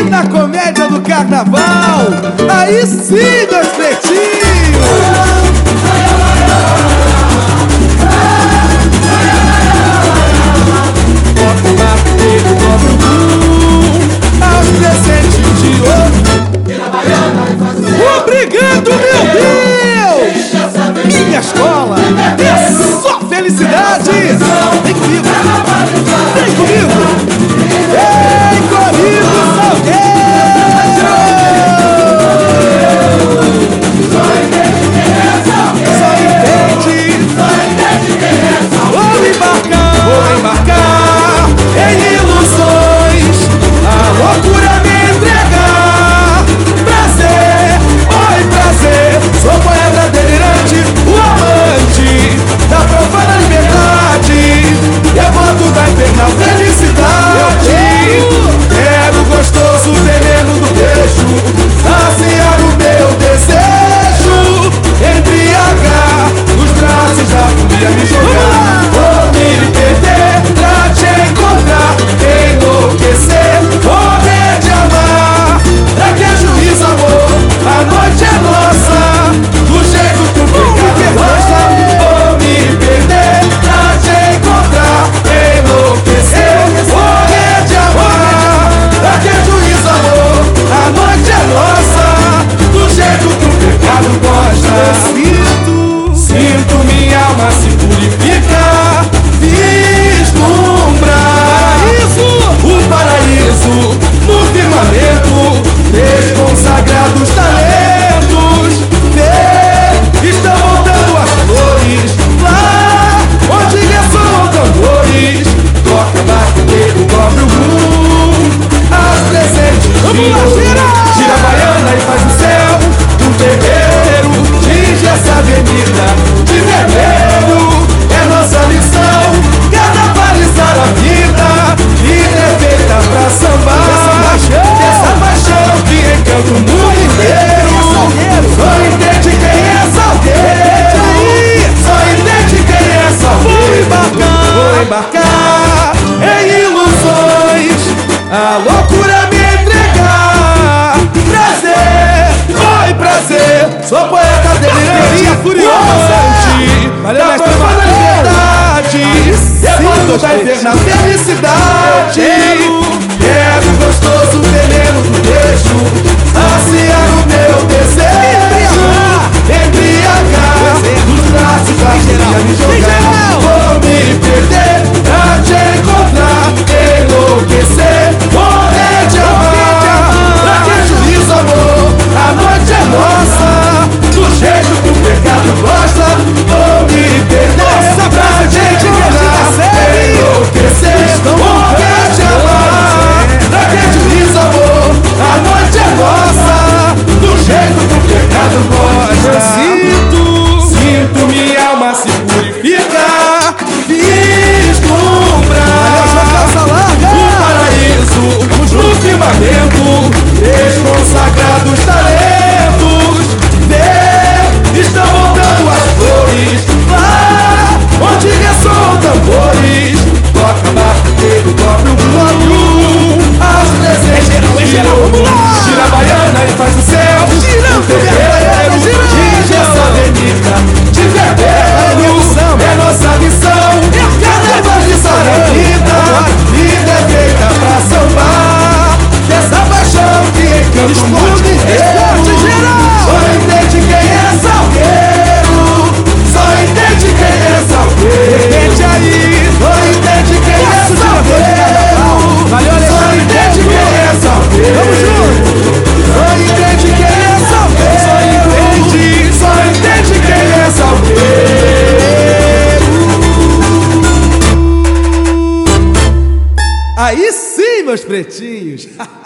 na comédia do carnaval. Aí sim, meus pretinhos. Toca o batuque, dobra o aos presentes de ouro. Obrigado, meu Deus! Minha escola é só felicidade! Vem comigo! Vem comigo! Vem comigo, Salgueiro! Só entende quem é Salgueiro! Só entende quem é Salgueiro! Vou embarcar em ilusões, a loucura me entregar. Prazer, oi prazer, sou poeta delirante, o amante da profana liberdade, devoto da infernal felicidade. Quero o gostoso veneno do beijo, saciar o meu desejo, embriagar nos braços da folia, me jogar, vou me perder pra te encontrar, enlouquecer, morrer de amar. Pra que juízo, amor, a noite é nossa, do jeito que o pecado gosta. Vou me perder pra te encontrar, enlouquecer, morrer de amar. Pra que juízo, amor, a noite é nossa, do jeito que o pecado gosta. Sinto minha alma se purificar, vislumbrar o paraíso no firmamento, desconsagrados talentos. Estão voltando as flores lá onde ressoam tambores. Toca batuqueiro, cobre o mundo, as presentes gira a baiana e faz o céu um terreiro. Tinge essa avenida de vermelho, é nossa lição, carnavalizar a vida. Vida é feita pra sambar, essa paixão que encanta o mundo inteiro. Só entende quem é Salgueiro, só entende quem é Salgueiro. Vou embarcar em ilusões, a loucura me entregar. Prazer, oi prazer, sou poeta delirante, furiosa, da profana liberdade, devoto da infernal felicidade. Quero gostoso veneno do beijo, saciar o meu desejo, embriagar nos braços da folia, me jogar, vou me perder pra te encontrar, enlouquecer, morrer de amar. Pra que juízo, amor, a noite é nossa, do jeito que o pecado gosta. Vou me perder pra te encontrar, enlouquecer, morrer de amar. Pra que juízo, amor, a noite é nossa, do jeito que o pecado gosta. Sinto minha alma se purificar, vislumbrar o paraíso no firmamento, desconsagrados talentos. Estão voltando as flores lá onde ressoam tambores. Toca batuqueiro, cobre o mundo, as presentes gira a baiana e faz o céu um terreiro. Tinge essa avenida de vermelho, é nossa missão, carnavalizar a vida. Vida é feita pra sambar, dessa paixão que encanta o mundo inteiro. Só entende quem é Salgueiro, só entende quem é Salgueiro. Entende aí, só entende quem é Salgueiro, só entende quem é Salgueiro. Vamos junto. Só entende quem é Salgueiro, só entende quem é Salgueiro. Aí sim, meus pretinhos.